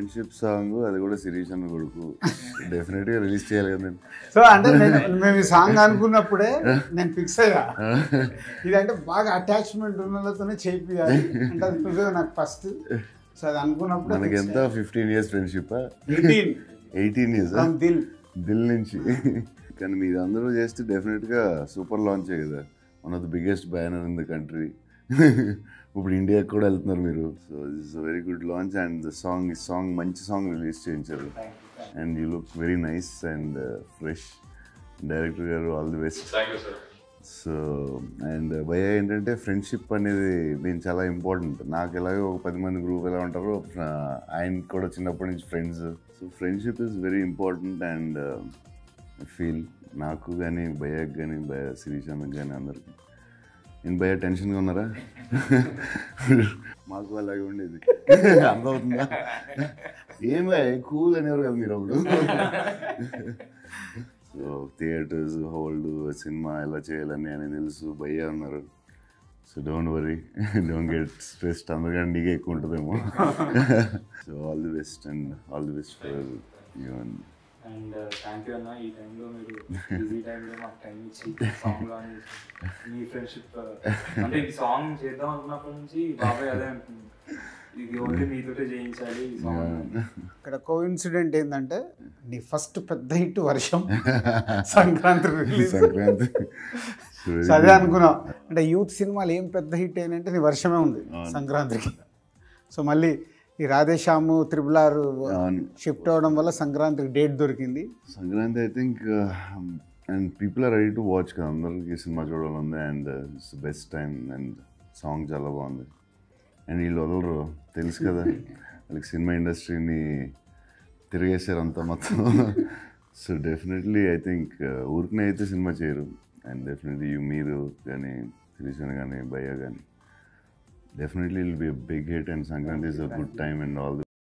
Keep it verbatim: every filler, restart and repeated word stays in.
Friendship song అది కూడా శిరీష్ అన్న కొడుకు డెఫినెట్గా రిలీజ్ చేయాలి కదా నేను. సో అంటే మేము ఈ సాంగ్ అనుకున్నప్పుడే నేను ఫిక్స్ అయ్యా, ఇదంటే బాగా అటాచ్మెంట్ ఉన్న వాళ్ళతోనే చేయాలి అంటే అది నాకు ఫస్ట్. సో అది అనుకున్నప్పుడు మనకి ఎంత fifteen years friendship, eighteen eighteen years Dil Dil నుంచి. కానీ మీరు అందరూ చేస్తే డెఫినెట్గా సూపర్ లాంచే కదా, one of the biggest banner in the country. ఇప్పుడు ఇండియాకి కూడా వెళ్తున్నారు మీరు. So this very good launch and the song ఈ సాంగ్ మంచి సాంగ్ రిలీజ్ చేయించారు. And you look very nice and fresh. Director గారు all the best. So and భయ ఏంటంటే ఫ్రెండ్షిప్ అనేది నేను చాలా ఇంపార్టెంట్. నాకు ఎలాగో ఒక పది మంది గ్రూప్ ఎలా ఉంటారో ఆయన కూడా చిన్నప్పటి నుంచి friends. So friendship is very important and I feel నాకు కానీ భయకి కానీ భయ శిరీష్ అన్నకి కానీ అందరికి. నేను భయ టెన్షన్గా ఉన్నారా? మాకు అలాగే ఉండేది. అర్థమవుతుందా? ఏం భయ కూల్ అనేవారు కదా మీరు అప్పుడు. సో థియేటర్స్ హోల్డ్ సినిమా ఎలా చేయాలని అని తెలుసు భయ్య అన్నారు. So don't worry, don't get stressed. అందరికంటే నీకే ఎక్కువ ఉంటుందేమో. So all the best and all the best for you. And and thank you అన్న, ఈ టైంలో మీరు బిజీ టైంలో మాకు టైం ఇచ్చి సాంగ్ లాంచ్ చేసి మీ ఫ్రెండ్షిప్ అంటే ఈ సాంగ్ చేద్దాం అనుకున్నప్పటి నుంచి బాబాయ్ అదే అంటుంది, ఇది ఓన్లీ మీతోటే చేయించాలి ఈ సాంగ్. ఇక్కడ కోఇన్సిడెంట్ ఏంటంటే నీ ఫస్ట్ పెద్ద హిట్ వర్షం సంక్రాంతి రిలీజ్. సంక్రాంతి అదే అనుకున్నాం అంటే యూత్ సినిమాలు ఏం పెద్ద హిట్ అయినంటే నీ వర్షమే ఉంది సంక్రాంతికి. సో మళ్ళీ ఈ Radhe Shyam triple R shift అవ్వడం వల్ల సంక్రాంతికి డేట్ దొరికింది. Sankranti I think and people are ready to watch కదా, అందరికి సినిమా చూడాలంది. And it's best time and song చాలా బాగుంది. అండ్ వీళ్ళు వదలరు తెలుసు కదా, వాళ్ళకి సినిమా ఇండస్ట్రీని తిరిగేసారు అంతా మొత్తం. సో డెఫినెట్లీ ఐ థింక్ ఊరికనే అయితే సినిమా చేయరు. అండ్ డెఫినెట్లీ మీరు కానీ శిరీష్ కానీ భయ్య కానీ definitely it will be a big hit and Sankranti is a good time and all.